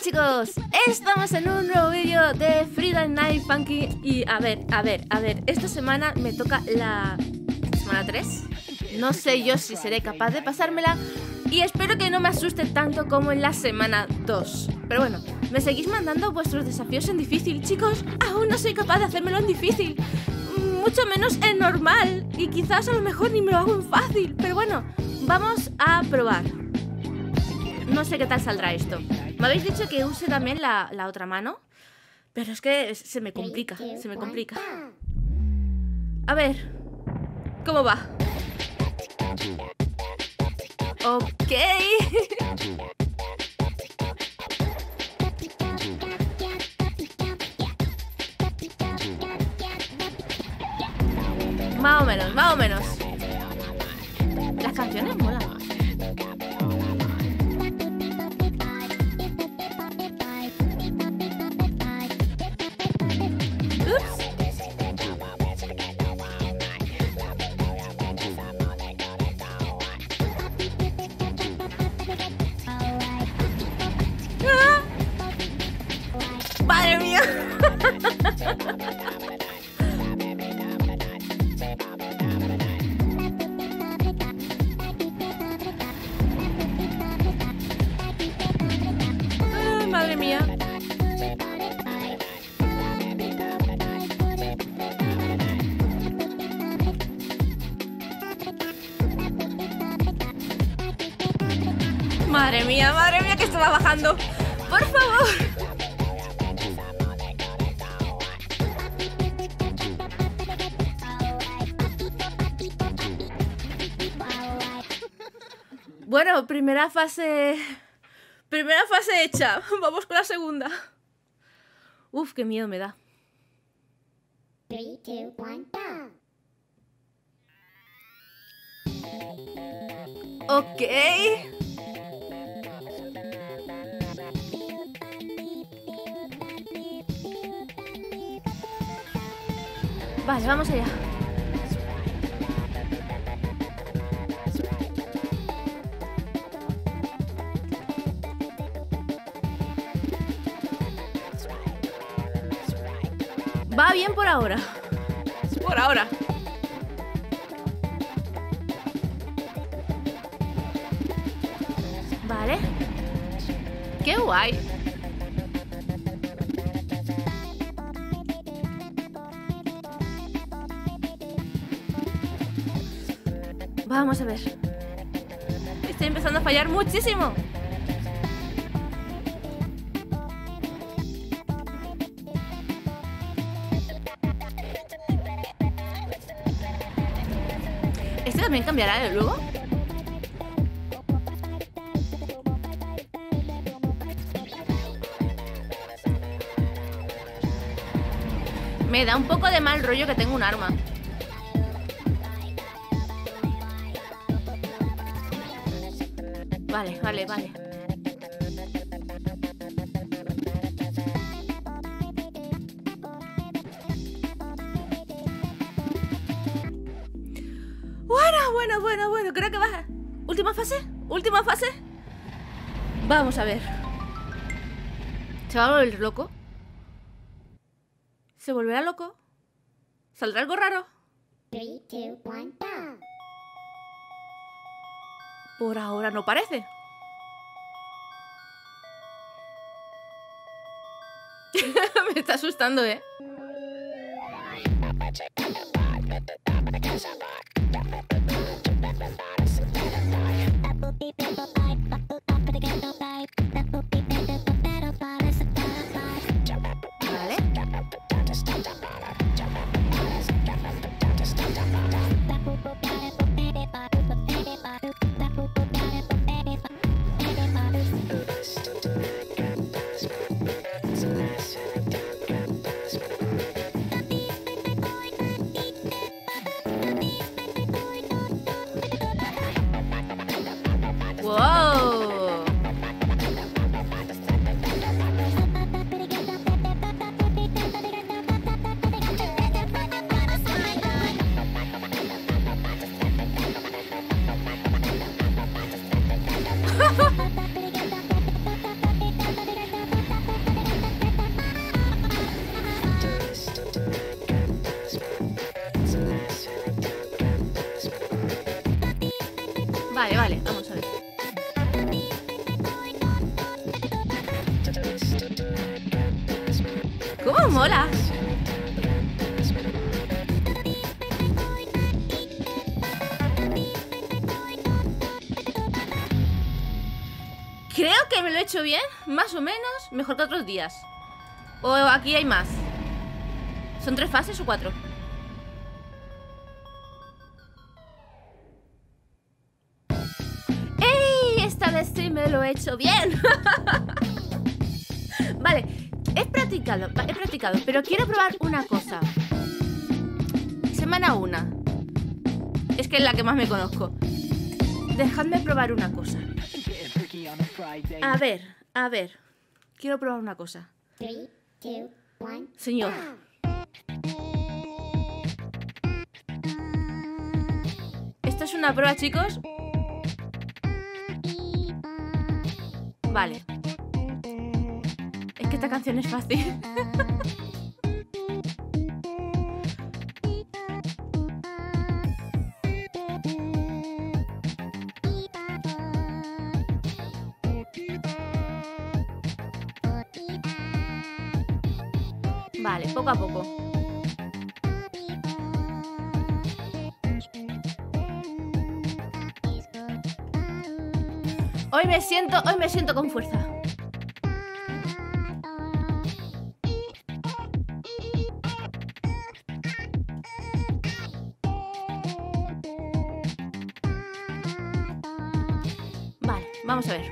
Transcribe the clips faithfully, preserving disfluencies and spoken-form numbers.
chicos, estamos en un nuevo vídeo de Friday Night Funkin' y a ver, a ver, a ver, esta semana me toca la semana tres. No sé yo si seré capaz de pasármela y espero que no me asuste tanto como en la semana dos. Pero bueno, me seguís mandando vuestros desafíos en difícil, chicos. Aún no soy capaz de hacérmelo en difícil, mucho menos en normal, y quizás a lo mejor ni me lo hago en fácil. Pero bueno, vamos a probar. No sé qué tal saldrá esto. Me habéis dicho que use también la, la otra mano, pero es que se me complica, se me complica. A ver, ¿cómo va? Ok. Más o menos, más o menos. Las canciones molan. ¡Madre mía! Ay, madre mía. Madre mía, madre mía, que esto va bajando. Por favor. Bueno, primera fase... Primera fase hecha. Vamos con la segunda. Uf, qué miedo me da. Three, two, one, go. Ok. Vale, vamos allá. Va bien por ahora. Por ahora. Vale. Qué guay. Vamos a ver. Estoy empezando a fallar muchísimo. ¿Este también cambiará de luego? Me da un poco de mal rollo que tengo un arma. Vale, vale, vale. Bueno, bueno, bueno, bueno, creo que va. ¿Última fase? ¿Última fase? Vamos a ver. ¿Se va a volver loco? ¿Se volverá loco? ¿Saldrá algo raro? Three, two, one, go. Por ahora no parece. Me está asustando, ¿eh? Vale. Vale, vale, vamos a ver. ¿Cómo mola? Creo que me lo he hecho bien, más o menos, mejor que otros días. O aquí hay más. ¿Son tres fases o cuatro? ¡Ey! Esta vez sí me lo he hecho bien. Vale, he practicado, he practicado, pero quiero probar una cosa. Semana una. Es que es la que más me conozco. Dejadme probar una cosa. A ver, a ver. Quiero probar una cosa. Three, two, one. Señor. Esto es una prueba, chicos. Vale. Es que esta canción es fácil. Vale, poco a poco. Hoy me siento, hoy me siento con fuerza. Vale, vamos a ver.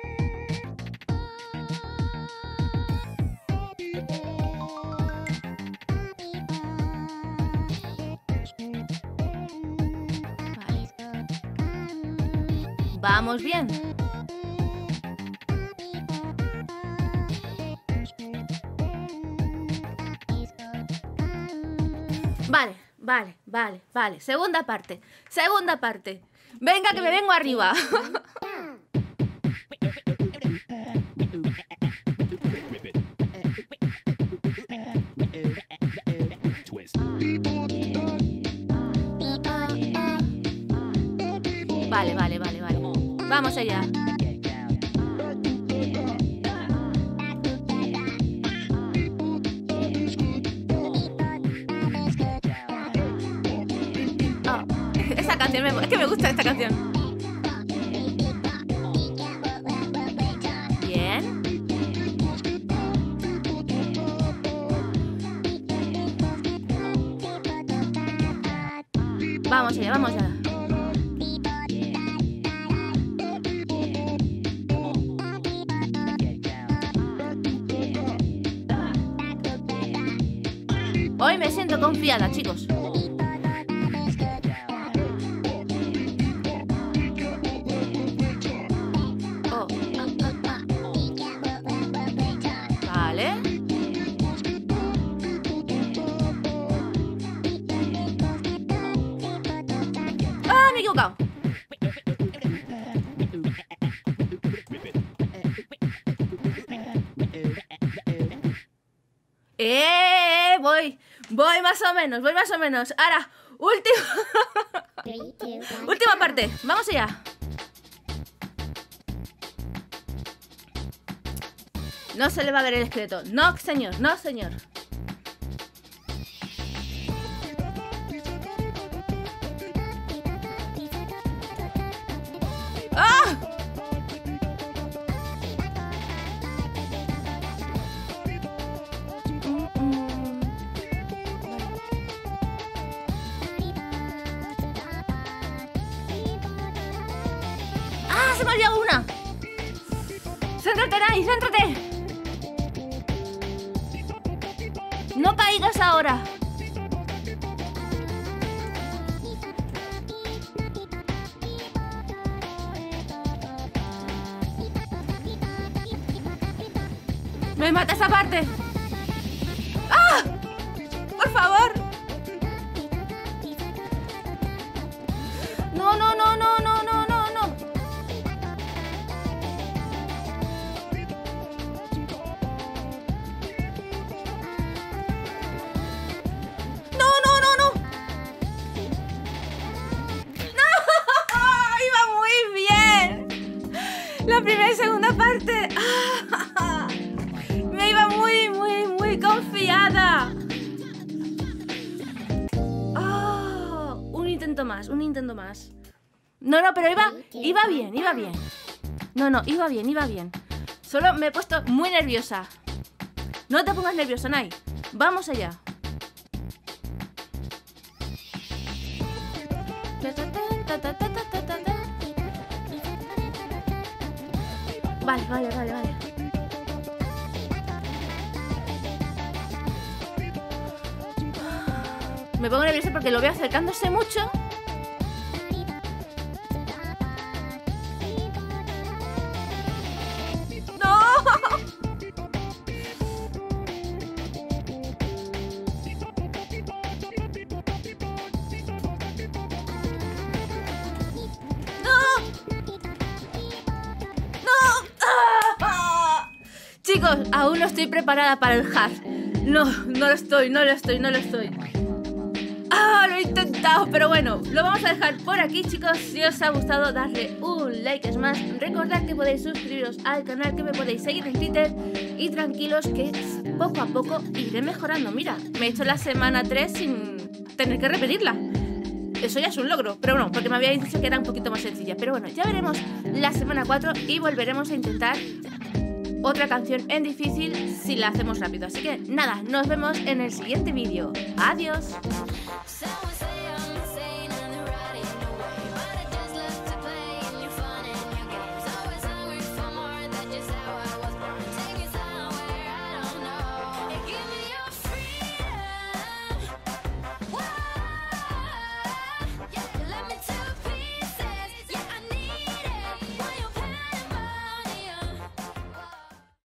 Vamos bien. Vale, vale, vale, vale. Segunda parte. Segunda parte. Venga, que me vengo arriba. Vale, vale, vale, vale. Vamos allá. Oh, esta canción, me, es que me gusta esta canción. Bien. Vamos allá, vamos allá. Hoy me siento confiada, chicos. Oh. Vale. ¡Ah, me he equivocado! ¡Eh! Voy, voy más o menos, voy más o menos. Ahora, última. Última parte, vamos allá. No se le va a ver el esqueleto. No, señor, no, señor. ¡Ah! ¡Ah! Se me olvidó una. Céntrate, Nai, céntrate. No caigas ahora. Me mata esa parte. ¡Ah! Por favor. No, no, no, no, no, no, no, no. No, no, no, no. No, iba muy La primera y segunda parte. Me iba muy, muy, muy confiada. Oh, un intento más, un intento más. No, no, pero iba, iba bien, iba bien. No, no, iba bien, iba bien. Solo me he puesto muy nerviosa. No te pongas nerviosa, Nai. Vamos allá. Vale, vale, vale, vale. Me pongo nerviosa porque lo veo acercándose mucho. Chicos, aún no estoy preparada para el hard. No, no lo estoy, no lo estoy, no lo estoy. Ah, lo he intentado, pero bueno, lo vamos a dejar por aquí, chicos. Si os ha gustado, darle un like, es más. Recordad que podéis suscribiros al canal, que me podéis seguir en Twitter. Y tranquilos que poco a poco iré mejorando. Mira, me he hecho la semana tres sin tener que repetirla. Eso ya es un logro, pero bueno, porque me habíais dicho que era un poquito más sencilla. Pero bueno, ya veremos la semana cuatro y volveremos a intentar otra canción en difícil si la hacemos rápido. Así que nada, nos vemos en el siguiente vídeo. Adiós.